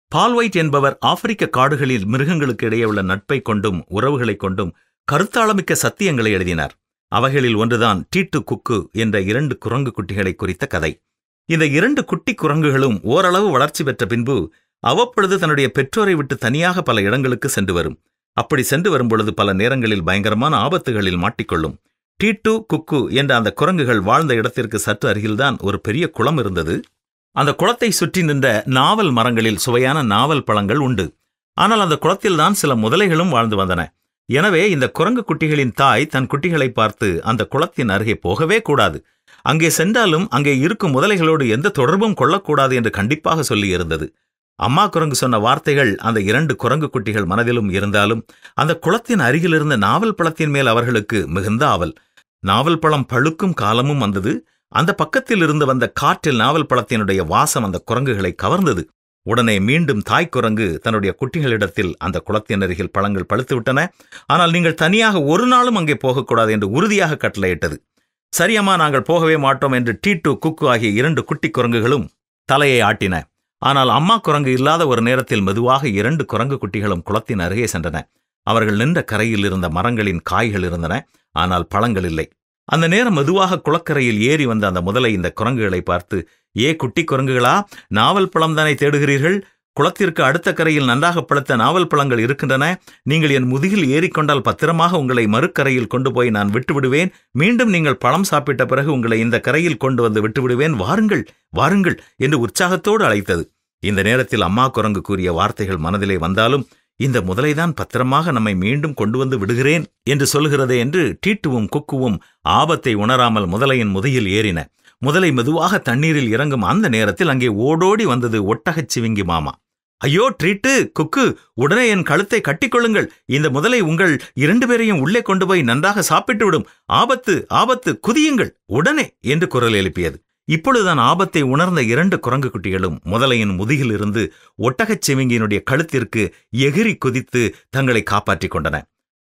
பால் white என்பவர் ஆப்பிரிக்க காடுகளில் மிருகங்களுக்கு இடையே உள்ள நட்பை கொண்டும் உறவுகளைக் கொண்டும் கருத்தாளமிக்க சத்தியங்களை எழுதினார். அவைகளில் ஒன்றுதான் டீட்டு குக்கு என்ற 2 குரங்கு குட்டிகளை குறித்த கதை. இந்த 2 குட்டி குரங்குகளும் ஓரளவு வளர்ச்சி பெற்ற பின்பு அவ்வப்பொழுது தன்னுடைய பெற்றோரை விட்டு தனியாக பல இடங்களுக்கு சென்று வரும். அப்படி சென்று வரும்பொழுது பல நேரங்களில் பயங்கரமான ஆபத்துகளில் மாட்டிக்கொள்ளும். டீட்டு குக்கு என்ற அந்த குரங்குகள் வாழ்ந்த இடத்திற்கு சற்று அருகில்தான் ஒரு பெரிய குளம் இருந்தது. அந்த குளத்தை சுற்றி நின்ற நாவல் மரங்களில் சுவையான நாவல் பழங்கள் உண்டு. ஆனால் அந்த குளத்தில்தான் சில முதலைகளும் வாழ்ந்து வந்தன. எனவே இந்த குரங்கு குட்டிகளின் தாய் தன் குட்டிகளை பார்த்து அந்த குளத்தின் அருகே போகவே கூடாது, அங்கே சென்றாலும் அங்கே இருக்கும் முதலைகளோடு எந்த தொடர்பும் கொள்ளக்கூடாது என்று கண்டிப்பாக சொல்லியிருந்தது. அம்மா குரங்கு சொன்ன வார்த்தைகள் அந்த 2 குரங்கு குட்டிகள் மனதிலும் இருந்தாலும் அந்த குளத்தின் அருகிலிருந்த நாவல் பழத்தின் மேல் அவர்களுக்கு மிகுந்த ஆவல். நாவல் பழம் பழுக்கும் காலமும் வந்தது. அந்த பக்கத்தில் இருந்து வந்த காற்றில் நாவல் பழத்தினுடைய வாசம் அந்த குரங்குகளை கவர்ந்தது. உடனே மீண்டும் தாய் குரங்கு தன்னுடைய குட்டிகளிடத்தில் அந்த குளத்தின் அருகில் பழங்கள் பழுத்துவிட்டன, ஆனால் நீங்கள் தனியாக ஒரு நாளும் அங்கே போகக்கூடாது என்று உறுதியாக கட்டளையிட்டது. சரியம்மா, நாங்கள் போகவே மாட்டோம் என்று டீட்டு குக்கு ஆகிய 2 குட்டி குரங்குகளும் தலையை ஆட்டின. ஆனால் அம்மா குரங்கு இல்லாத ஒரு நேரத்தில் மெதுவாக 2 குரங்கு குட்டிகளும் குளத்தின் அருகே சென்றன. அவர்கள் நின்ற கரையில் இருந்த மரங்களின் காய்கள் இருந்தன, ஆனால் பழங்கள் இல்லை. அந்த நேரம் மெதுவாக குளக்கரையில் ஏறி வந்த அந்த முதலை இந்த குரங்குகளை பார்த்து, ஏ குட்டி குரங்குகளா, நாவல் பழம் தானே தேடுகிறீர்கள்? குளத்திற்கு அடுத்த கரையில் நன்றாக பழுத்த நாவல் பழங்கள் இருக்கின்றன. நீங்கள் என் முதுகில் ஏறிக்கொண்டால் பத்திரமாக உங்களை மறுக்கரையில் கொண்டு போய் நான் விட்டுவிடுவேன். மீண்டும் நீங்கள் பழம் சாப்பிட்ட பிறகு உங்களை இந்த கரையில் கொண்டு வந்து விட்டுவிடுவேன். வாருங்கள் வாருங்கள் என்று உற்சாகத்தோடு அழைத்தது. இந்த நேரத்தில் அம்மா குரங்கு கூறிய வார்த்தைகள் மனதிலே வந்தாலும், இந்த முதலைதான் பத்திரமாக நம்மை மீண்டும் கொண்டு வந்து விடுகிறேன் என்று சொல்கிறதே என்று டீட்டுவும் குக்குவும் ஆபத்தை உணராமல் முதலையின் முதுகில் ஏறின. முதலை மெதுவாக தண்ணீரில் இறங்கும் அந்த நேரத்தில் அங்கே ஓடோடி வந்தது ஒட்டகச் சிவிங்கி மாமா. ஐயோ ட்ரீட்டு, குக்கு, உடனே என் கழுத்தை கட்டிக்கொள்ளுங்கள். இந்த முதலை உங்கள் 2 பேரையும் உள்ளே கொண்டு போய் நன்றாக சாப்பிட்டு விடும். ஆபத்து ஆபத்து, குதியுங்கள் உடனே என்று குரல் எழுப்பியது. இப்பொழுதுதான் ஆபத்தை உணர்ந்த 2 குரங்கு குட்டிகளும் முதலையின் முதுகில் இருந்து ஒட்டகச் சிவிங்கியினுடைய கழுத்திற்கு எகிரி குதித்து தங்களை காப்பாற்றிக் கொண்டன.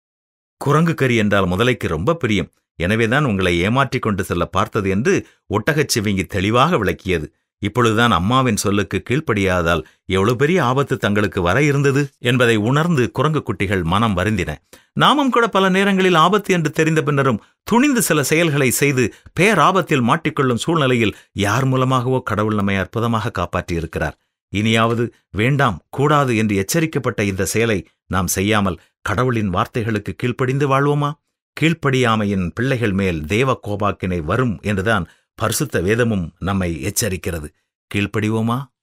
குரங்கு கறி என்றால் முதலைக்கு ரொம்ப பிரியம். எனவேதான் உங்களை ஏமாற்றிக் கொண்டு செல்ல பார்த்தது என்று ஒட்டகச் சிவிங்கி தெளிவாக விளக்கியது. இப்பொழுதுதான் அம்மாவின் சொல்லுக்கு கீழ்ப்படியாதால் எவ்வளவு பெரிய ஆபத்து தங்களுக்கு வர இருந்தது என்பதை உணர்ந்து குரங்கு குட்டிகள் மனம் வருந்தின. நாமும் கூட பல நேரங்களில் ஆபத்து என்று தெரிந்த பின்னரும் துணிந்து சில செயல்களை செய்து பேராபத்தில் மாட்டிக்கொள்ளும் சூழ்நிலையில் யார் மூலமாகவோ கடவுள் நம்மை அற்புதமாக காப்பாற்றியிருக்கிறார். இனியாவது வேண்டாம், கூடாது என்று எச்சரிக்கப்பட்ட இந்த செயலை நாம் செய்யாமல் கடவுளின் வார்த்தைகளுக்கு கீழ்ப்படிந்து வாழ்வோமா? கீழ்ப்படியாமையின் பிள்ளைகள் மேல் தேவ கோபாக்கினை வரும் என்றுதான் பரிசுத்த வேதமும் நம்மை எச்சரிக்கிறது. கீழ்ப்படிவோமா?